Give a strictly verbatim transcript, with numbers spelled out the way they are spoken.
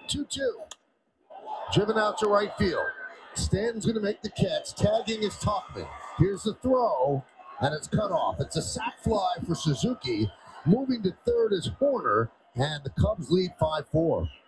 two two. Driven out to right field. Stanton's going to make the catch. Tagging is Tauchman. Here's the throw, and it's cut off. It's a sac fly for Suzuki. Moving to third is Horner, and the Cubs lead five four.